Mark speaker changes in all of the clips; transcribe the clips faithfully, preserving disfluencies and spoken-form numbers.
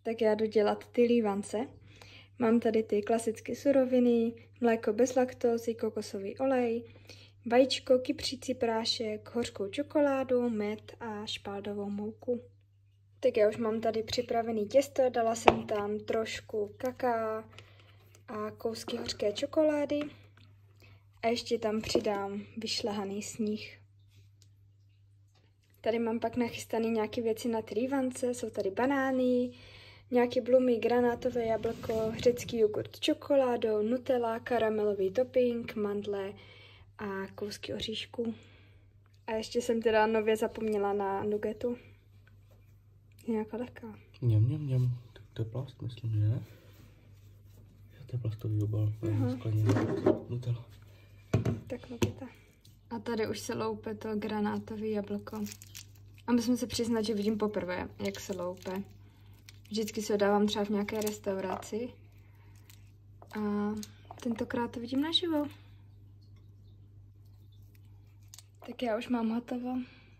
Speaker 1: tak já jdu dělat ty lívance. Mám tady ty klasické suroviny, mléko bez laktózy, kokosový olej, vajíčko, kypřící prášek, hořkou čokoládu, med a špaldovou mouku. Tak já už mám tady připravený těsto, dala jsem tam trošku kakaa a kousky hořké čokolády a ještě tam přidám vyšlehaný sníh. Tady mám pak nachystaný nějaké věci na ty lívance, jsou tady banány, nějaké blumy, granátové jablko, řecký jogurt s čokoládou, nutella, karamelový topping, mandle a kousky oříšku. A ještě jsem teda nově zapomněla na nugetu. Je nějaká lehká.
Speaker 2: Mňam, mňam, mňam. Tak to je plast, myslím, že ne? To je plastový obal. Skleněný nutella.
Speaker 1: Tak nugeta. A tady už se loupe to granátové jablko. A musím se přiznat, že vidím poprvé, jak se loupe. Vždycky se ho dávám třeba v nějaké restauraci. A tentokrát to vidím naživo. Tak já už mám hotovo.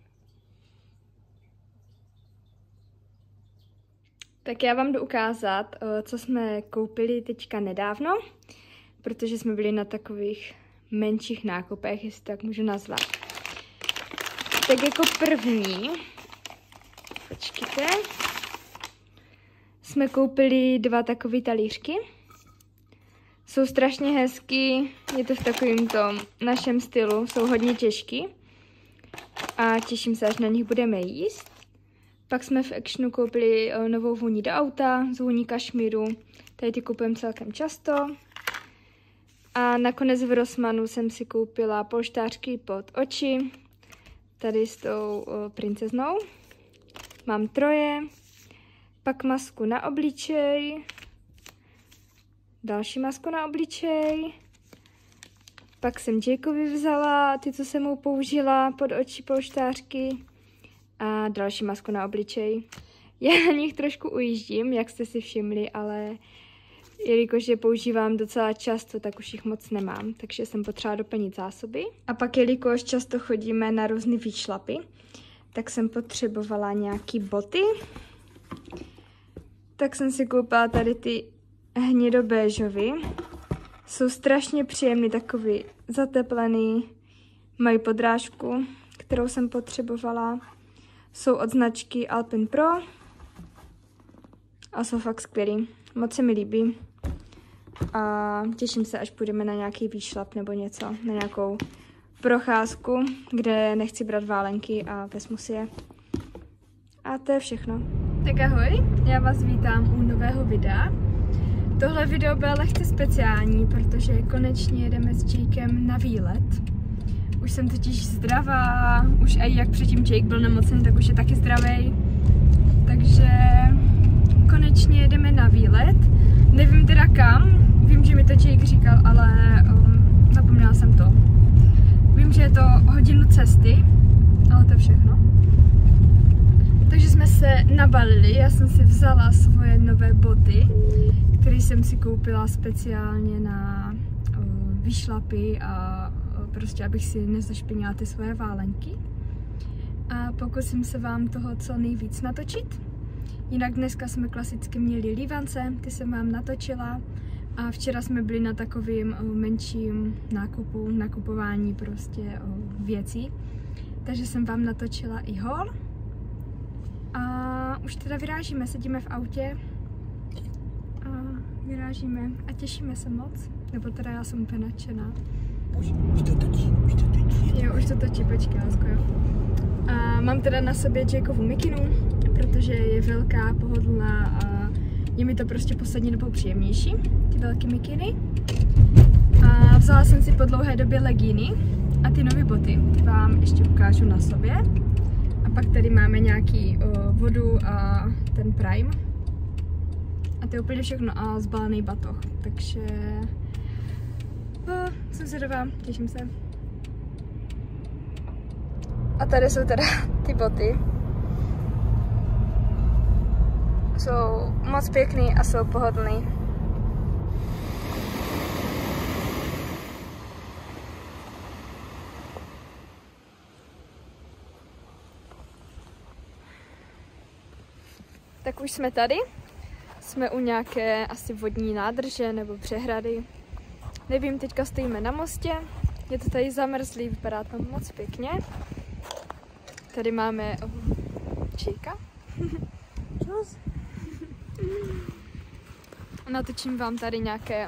Speaker 1: Tak já vám jdu ukázat, co jsme koupili teďka nedávno, protože jsme byli na takových menších nákupech, jestli tak můžu nazvat. Tak jako první, počkejte, jsme koupili dva takové talířky. Jsou strašně hezký, je to v takovém tom našem stylu, jsou hodně těžký a těším se, až na nich budeme jíst. Pak jsme v Actionu koupili novou vůni do auta z vůní kašmíru, tady ty kupujeme celkem často. A nakonec v Rossmannu jsem si koupila polštářky pod oči, tady s tou o, princeznou. Mám troje, pak masku na obličej, další masku na obličej, pak jsem Jacobi vzala ty, co jsem mu použila pod oči polštářky a další masku na obličej. Já na nich trošku ujíždím, jak jste si všimli, ale jelikož je používám docela často, tak už jich moc nemám, takže jsem potřeba doplnit zásoby. A pak jelikož často chodíme na různé výšlapy, tak jsem potřebovala nějaký boty. Tak jsem si koupila tady ty hnědobéžový. Jsou strašně příjemný, takový zateplený, mají podrážku, kterou jsem potřebovala. Jsou od značky Alpine Pro a jsou fakt skvělý. Moc se mi líbí a těším se, až půjdeme na nějaký výšlap nebo něco, na nějakou procházku, kde nechci brát válenky a vezmu si je. A to je všechno. Tak ahoj, já vás vítám u nového videa. Tohle video bude lehce speciální, protože konečně jedeme s Jakem na výlet. Už jsem totiž zdravá, už i jak předtím Jake byl nemocný, tak už je taky zdravý. Takže konečně jedeme na výlet. Nevím teda kam, vím, že mi to Jake říkal, ale um, zapomněla jsem to. Vím, že je to hodinu cesty, ale to je všechno. Takže jsme se nabalili, já jsem si vzala svoje nové boty, které jsem si koupila speciálně na uh, výšlapy a uh, prostě abych si nezašpinila ty svoje válenky. A pokusím se vám toho co nejvíc natočit. Jinak dneska jsme klasicky měli lívance, ty jsem vám natočila a včera jsme byli na takovým uh, menším nákupu, nakupování prostě uh, věcí. Takže jsem vám natočila i haul. A už teda vyrážíme, sedíme v autě a vyrážíme a těšíme se moc, nebo teda já jsem úplně nadšená.
Speaker 2: Už, už to točí, už to točí.
Speaker 1: Jo, už to točí, počkej, lásko, jo. A mám teda na sobě Jacovu mikinu, protože je velká, pohodlná a je mi to prostě poslední dobou příjemnější, ty velké mikiny. A vzala jsem si po dlouhé době legíny a ty nové boty, ty vám ještě ukážu na sobě. A pak tady máme nějaký o, vodu a ten Prime. A to je úplně všechno a zbalený batoh. Takže o, jsem zvědavá, těším se. A tady jsou teda ty boty. Jsou moc pěkný a jsou pohodlný. Tak už jsme tady. Jsme u nějaké asi vodní nádrže nebo přehrady. Nevím, teďka stojíme na mostě. Je to tady zamrzlý, vypadá tam moc pěkně. Tady máme oh, číka. Čus. Natočím vám tady nějaké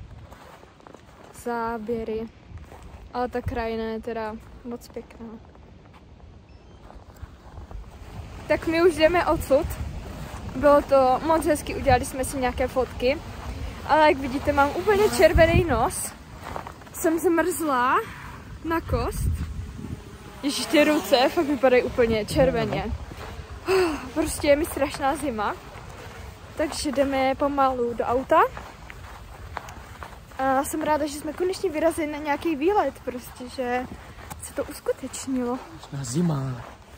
Speaker 1: záběry. Ale ta krajina je teda moc pěkná. Tak my už jdeme odsud. Bylo to moc hezky, udělali jsme si nějaké fotky. Ale jak vidíte, mám úplně červený nos. Jsem zmrzlá na kost. Ježíš, ty ruce fakt vypadají úplně červeně. Prostě je mi strašná zima. Takže jdeme pomalu do auta. A jsem ráda, že jsme konečně vyrazili na nějaký výlet, prostě, že se to uskutečnilo.
Speaker 2: Na zima.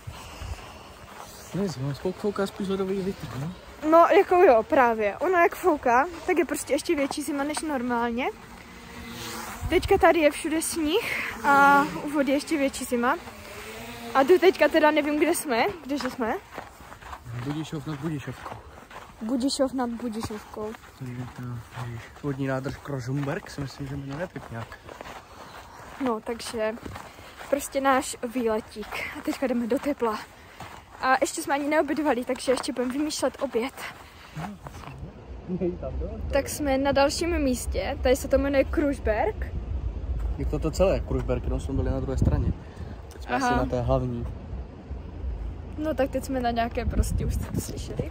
Speaker 2: Ne zima, fouká spíš ledový vítr, no?
Speaker 1: No, jako jo, právě. Ono jak fouká, tak je prostě ještě větší zima než normálně. Teďka tady je všude sníh a u vody je ještě větší zima. A tu teďka teda nevím, kde jsme. Kdeže jsme?
Speaker 2: Budišov nad Budišovkou.
Speaker 1: Budišov nad Budišovkou.
Speaker 2: Vodní nádrž Krožumberk, si myslím, že jmenuje tak nějak.
Speaker 1: No, takže prostě náš výletík. A teďka jdeme do tepla. A ještě jsme ani neobědovali, takže ještě budeme vymýšlet oběd. Tak jsme na dalším místě, tady se to jmenuje Kružberk.
Speaker 2: Je to to celé, Kružberk, jenom jsme byli na druhé straně. Teď jsme asi na té hlavní.
Speaker 1: No tak teď jsme na nějaké prostě, už jste to slyšeli.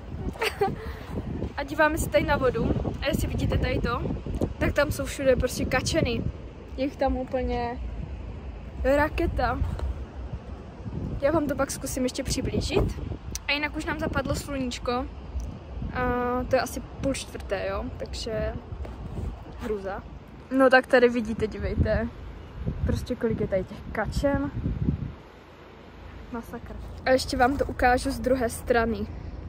Speaker 1: A díváme se tady na vodu. A jestli vidíte tady to, tak tam jsou všude prostě kačeny. Je jich tam úplně raketa. Já vám to pak zkusím ještě přiblížit. A jinak už nám zapadlo sluníčko. A to je asi půl čtvrté, jo, takže hruza. No tak tady vidíte, dívejte. Prostě kolik je tady těch kačen. Masakr. A ještě vám to ukážu z druhé strany.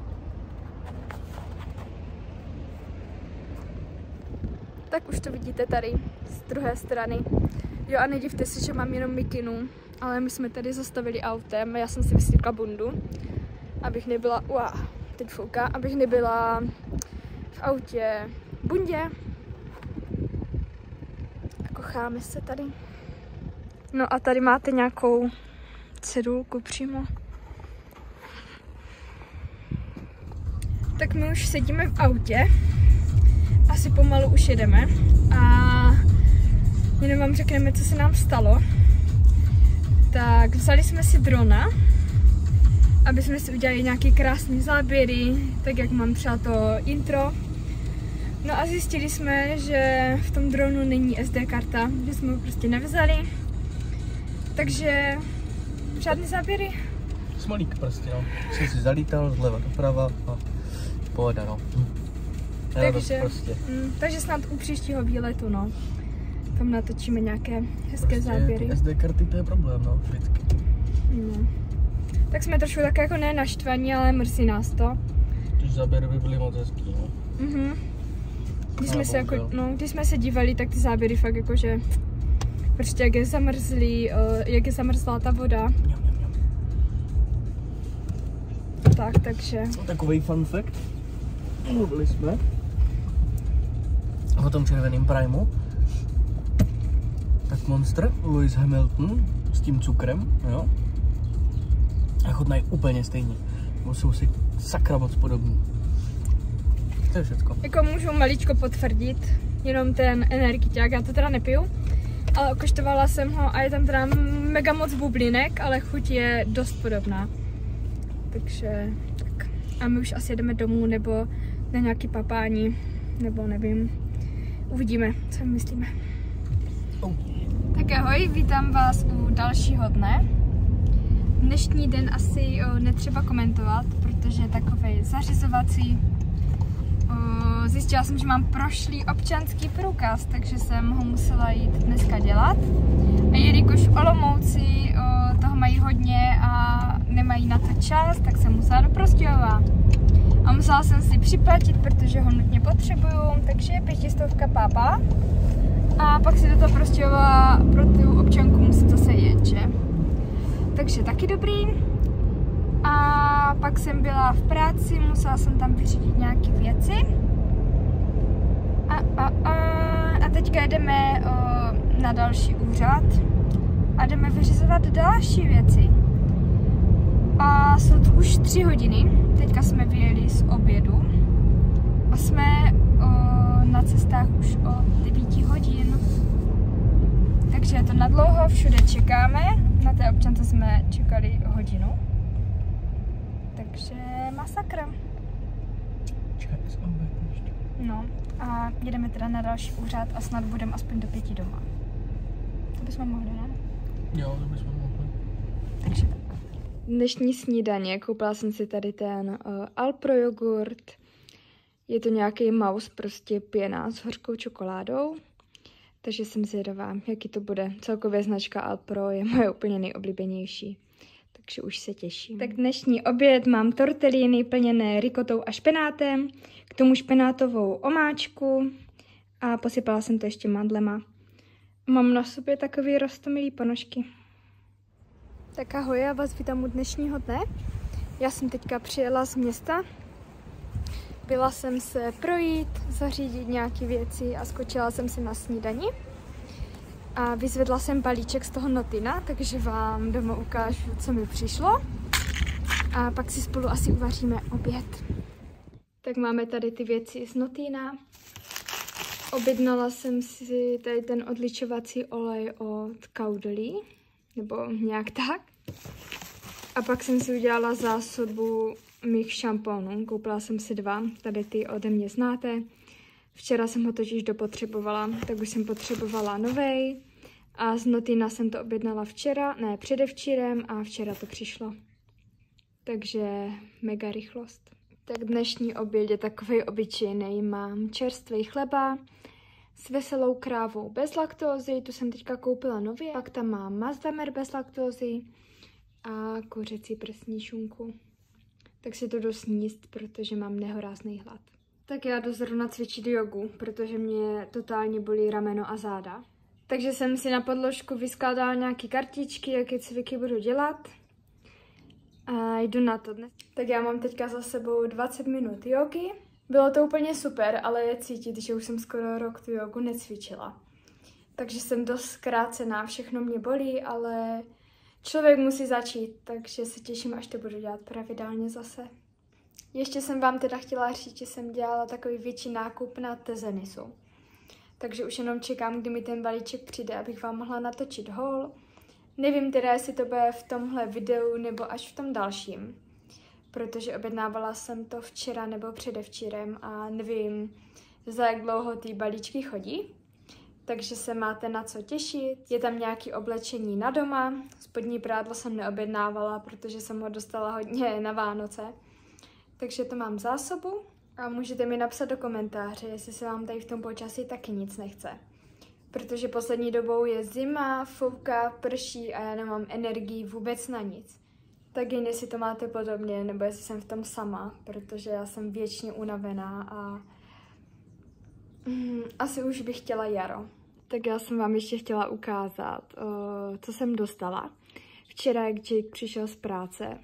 Speaker 1: Tak už to vidíte tady z druhé strany. Jo, a nedivte se, že mám jenom mikinu, ale my jsme tady zastavili autem. Já jsem si vystříkla bundu, abych nebyla, uá, teď fouká, abych nebyla v autě bundě. A kocháme se tady. No a tady máte nějakou cedulku přímo. Tak my už sedíme v autě. Asi pomalu už jedeme. A jenom vám řekneme, co se nám stalo. Tak vzali jsme si drona, aby jsme si udělali nějaké krásné záběry, tak jak mám třeba to intro. No a zjistili jsme, že v tom dronu není es dé karta, že jsme ho prostě nevzali. Takže žádné záběry.
Speaker 2: Smolík prostě, no. Jsem si zalítal zleva doprava a pohoda, no.
Speaker 1: Takže,
Speaker 2: prostě.
Speaker 1: mm, takže snad u příštího výletu, no. Tam natočíme nějaké hezké
Speaker 2: prostě
Speaker 1: záběry.
Speaker 2: es dé karty, to je problém, no, vždycky.
Speaker 1: No. Tak jsme trošku tak jako ne naštvaní, ale mrzí nás to.
Speaker 2: Ty záběry by byly moc hezký, no.
Speaker 1: Mhm. Když jsme, se jako, no, když jsme se dívali, tak ty záběry fakt jakože prostě jak je zamrzlý, jak je zamrzlá ta voda.
Speaker 2: Mňam, mňam, mňam.
Speaker 1: Tak, takže.
Speaker 2: Takový fun fact. Mluvili jsme o tom červeném primu. Tak Monster, Lewis Hamilton s tím cukrem, jo. A chutnají úplně stejně. Jsou si sakra moc podobný. To je všecko.
Speaker 1: Jako můžu maličko potvrdit, jenom ten energiťák, já to teda nepiju, ale okoštovala jsem ho a je tam teda mega moc bublinek, ale chuť je dost podobná. Takže tak. A my už asi jdeme domů nebo na nějaký papání, nebo nevím. Uvidíme, co myslíme.
Speaker 2: Oh.
Speaker 1: Tak ahoj, vítám vás u dalšího dne. Dnešní den asi o, netřeba komentovat, protože je takovej zařizovací. O, zjistila jsem, že mám prošlý občanský průkaz, takže jsem ho musela jít dneska dělat. A jelikož v Olomouci o, toho mají hodně a nemají na to čas, tak jsem musela do Prostějova. A musela jsem si připlatit, protože ho nutně potřebuju, takže pětistovka pápa. A pak si do toho Prostějova pro tu občanku musí zase jet, že? Takže taky dobrý. A pak jsem byla v práci, musela jsem tam vyřídit nějaké věci. A, a, a, a teďka jdeme o, na další úřad a jdeme vyřizovat další věci. A jsou to už tři hodiny, teďka jsme vyjeli z obědu a jsme o, na cestách už o devět hodin. Takže je to nadlouho, všude čekáme, na té občance jsme čekali hodinu. Takže masakra. No a jedeme teda na další úřad a snad budeme aspoň do pěti doma. To bychom mohli, ne?
Speaker 2: Jo, to bychom mohli.
Speaker 1: Takže tak. Dnešní snídaně, koupila jsem si tady ten uh, Alpro jogurt. Je to nějaký mouse, prostě pěna s hořkou čokoládou. Takže jsem zvědavá, jaký to bude. Celkově značka Alpro je moje úplně nejoblíbenější. Takže už se těším. Tak dnešní oběd mám tortelliny plněné rikotou a špenátem, k tomu špenátovou omáčku a posypala jsem to ještě mandlema. Mám na sobě takový roztomilý ponožky. Tak ahoj, já vás vítám u dnešního dne. Já jsem teďka přijela z města. Byla jsem se projít, zařídit nějaké věci a skočila jsem si na snídani. A vyzvedla jsem balíček z toho Notina, takže vám doma ukážu, co mi přišlo. A pak si spolu asi uvaříme oběd. Tak máme tady ty věci z Notina. Objednala jsem si tady ten odličovací olej od Caudalie, nebo nějak tak. A pak jsem si udělala zásobu mých šampónů. Koupila jsem si dva, tady ty ode mě znáte. Včera jsem ho totiž dopotřebovala, tak už jsem potřebovala novej. A z Notina jsem to objednala včera, ne předevčírem a včera to přišlo. Takže mega rychlost. Tak dnešní oběd je takový obyčejný. Mám čerstvý chleba s veselou krávou bez laktózy, tu jsem teďka koupila nově. Pak tam mám mazdamer bez laktózy a kuřecí prsní šunku. Tak si to jdu sníst, protože mám nehorázný hlad. Tak já jdu zrovna cvičit jogu, protože mě totálně bolí rameno a záda. Takže jsem si na podložku vyskládala nějaké kartičky, jaké cviky budu dělat. A jdu na to dnes. Tak já mám teďka za sebou dvacet minut jogy. Bylo to úplně super, ale je cítit, že už jsem skoro rok tu jogu necvičila. Takže jsem dost zkrácená, všechno mě bolí, ale člověk musí začít, takže se těším, až to budu dělat pravidelně zase. Ještě jsem vám teda chtěla říct, že jsem dělala takový větší nákup na Tezenisu. Takže už jenom čekám, kdy mi ten balíček přijde, abych vám mohla natočit haul. Nevím teda, jestli to bude v tomhle videu nebo až v tom dalším. Protože objednávala jsem to včera nebo předevčírem a nevím, za jak dlouho ty balíčky chodí. Takže se máte na co těšit. Je tam nějaké oblečení na doma. Spodní prádlo jsem neobjednávala, protože jsem ho dostala hodně na Vánoce. Takže to mám zásobu. A můžete mi napsat do komentáře, jestli se vám tady v tom počasí taky nic nechce. Protože poslední dobou je zima, fouká, prší a já nemám energii vůbec na nic. Tak jen jestli to máte podobně, nebo jestli jsem v tom sama, protože já jsem věčně unavená a mm, asi už bych chtěla jaro. Tak já jsem vám ještě chtěla ukázat, uh, co jsem dostala. Včera, jak Jake přišel z práce,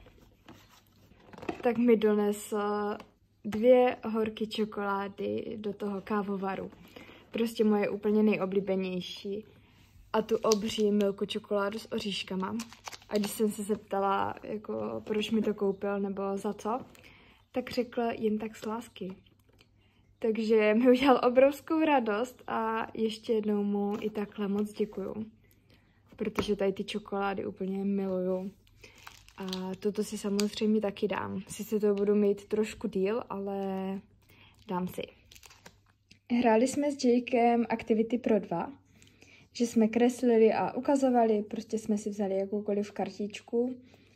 Speaker 1: tak mi donesl dvě horky čokolády do toho kávovaru. Prostě moje úplně nejoblíbenější. A tu obří milku čokoládu s oříškama. A když jsem se zeptala, jako, proč mi to koupil nebo za co, tak řekl jen tak z lásky. Takže mi udělal obrovskou radost a ještě jednou mu i takhle moc děkuju. Protože tady ty čokolády úplně miluju. A toto si samozřejmě taky dám. Sice to budu mít trošku díl, ale dám si. Hráli jsme s Jakem aktivity pro dva, že jsme kreslili a ukazovali, prostě jsme si vzali jakoukoliv kartičku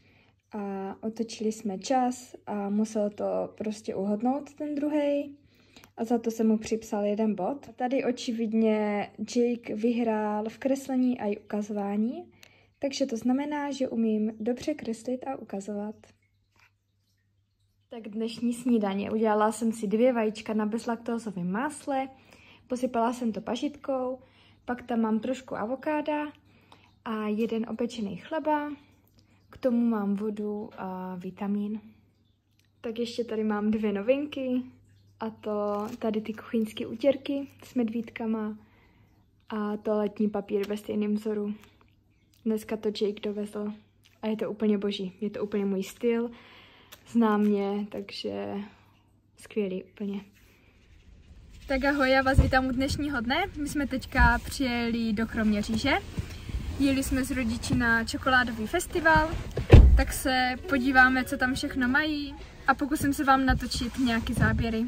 Speaker 1: a otočili jsme čas a musel to prostě uhodnout ten druhej a za to jsem mu připsal jeden bod. A tady očividně Jake vyhrál v kreslení a i ukazování, takže to znamená, že umím dobře kreslit a ukazovat. Tak dnešní snídaně. Udělala jsem si dvě vajíčka na bezlaktózovém másle, posypala jsem to pažitkou, pak tam mám trošku avokáda a jeden opečený chleba. K tomu mám vodu a vitamin. Tak ještě tady mám dvě novinky. A to tady ty kuchyňské utěrky s medvídkama a toaletní papír ve stejném vzoru. Dneska to Jake dovezl a je to úplně boží. Je to úplně můj styl, zná mě, takže skvělý úplně. Tak ahoj, já vás vítám u dnešního dne. My jsme teďka přijeli do Kroměříže. Jeli jsme s rodiči na čokoládový festival, tak se podíváme, co tam všechno mají a pokusím se vám natočit nějaké záběry.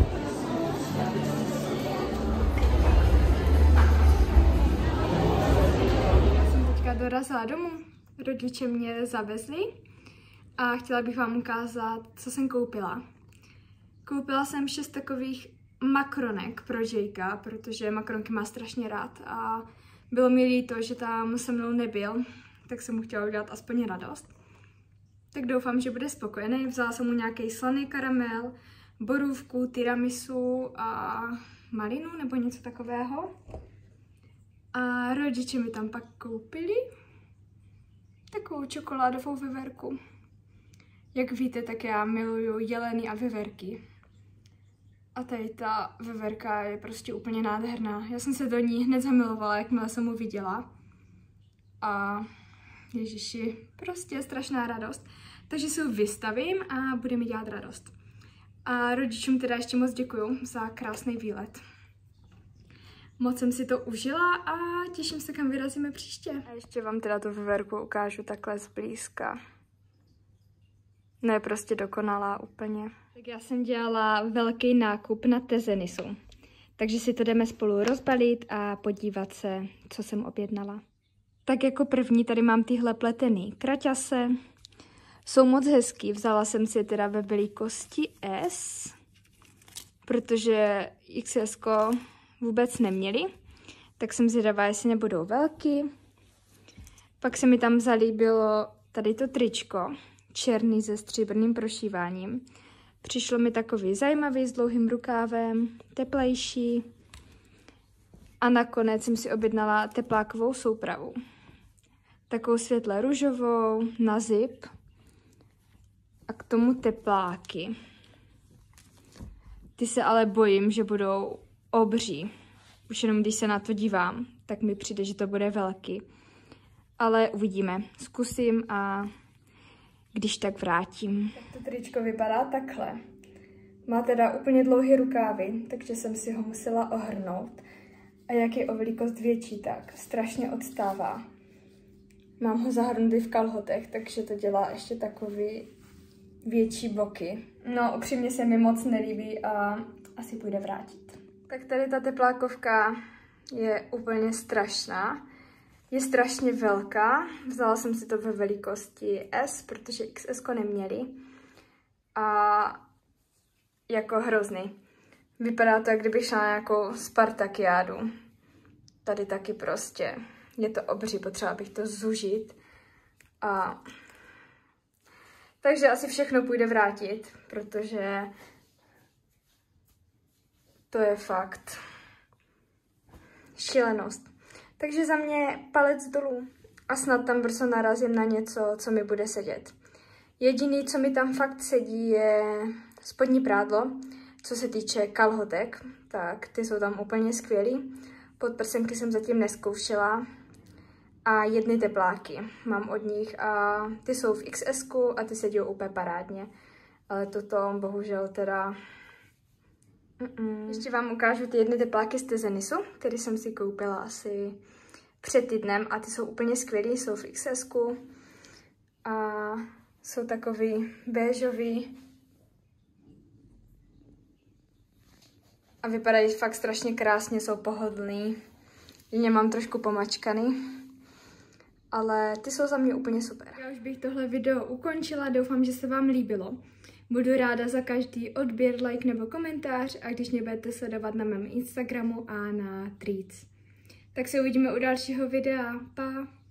Speaker 1: Já jsem teďka dorazila domů, rodiče mě zavezli a chtěla bych vám ukázat, co jsem koupila. Koupila jsem šest takových makronek pro Jakea, protože makronky má strašně rád a bylo mi líto, že tam se mnou nebyl, tak jsem mu chtěla udělat aspoň radost. Tak doufám, že bude spokojený. Vzala jsem mu nějaký slaný karamel, borůvku, tiramisu a malinu nebo něco takového. A rodiče mi tam pak koupili takovou čokoládovou veverku. Jak víte, tak já miluju jeleny a veverky. A tady ta veverka je prostě úplně nádherná. Já jsem se do ní hned zamilovala, jakmile jsem mu viděla. A ježiši, prostě strašná radost. Takže si ho vystavím a bude mi dělat radost. A rodičům teda ještě moc děkuju za krásný výlet. Moc jsem si to užila a těším se, kam vyrazíme příště. A ještě vám teda tu veverku ukážu takhle zblízka. No je prostě dokonalá úplně. Tak já jsem dělala velký nákup na Tezenisu. Takže si to jdeme spolu rozbalit a podívat se, co jsem objednala. Tak jako první tady mám tyhle pletený kraťase. Jsou moc hezký, vzala jsem si je teda ve velikosti S, protože X S vůbec neměli, tak jsem zvědavá, jestli nebudou velký. Pak se mi tam zalíbilo tady to tričko, černý se stříbrným prošíváním. Přišlo mi takový zajímavý s dlouhým rukávem, teplejší. A nakonec jsem si objednala teplákovou soupravu. Takovou světle růžovou, na zip. A k tomu tepláky. Ty se ale bojím, že budou obří. Už jenom když se na to dívám, tak mi přijde, že to bude velký. Ale uvidíme. Zkusím a když tak vrátím. Tak to tričko vypadá takhle. Má teda úplně dlouhé rukávy, takže jsem si ho musela ohrnout. A jak je o velikost větší, tak strašně odstává. Mám ho zahrnutý v kalhotech, takže to dělá ještě takový větší boky. No, upřímně se mi moc nelíbí a asi půjde vrátit. Tak tady ta teplákovka je úplně strašná. Je strašně velká. Vzala jsem si to ve velikosti S, protože X S neměli. A jako hrozný. Vypadá to, jak kdyby šla na nějakou Spartakiádu. Tady taky prostě. Je to obří, potřeba bych to zužit. A takže asi všechno půjde vrátit, protože to je fakt šílenost. Takže za mě palec dolů a snad tam brzo narazím na něco, co mi bude sedět. Jediný, co mi tam fakt sedí, je spodní prádlo, co se týče kalhotek, tak ty jsou tam úplně skvělý. Podprsenky jsem zatím neskoušela. A jedny tepláky mám od nich a ty jsou v X S a ty sedí úplně parádně. Ale toto bohužel teda... Mm-mm. Ještě vám ukážu ty jedny tepláky z Tezenisu, které jsem si koupila asi před týdnem a ty jsou úplně skvělý, jsou v X S a jsou takový béžový a vypadají fakt strašně krásně, jsou pohodlný. Jině mám trošku pomačkaný. Ale ty jsou za mě úplně super. Já už bych tohle video ukončila, doufám, že se vám líbilo. Budu ráda za každý odběr, like nebo komentář a když mě budete sledovat na mém Instagramu a na Threads. Tak se uvidíme u dalšího videa. Pa!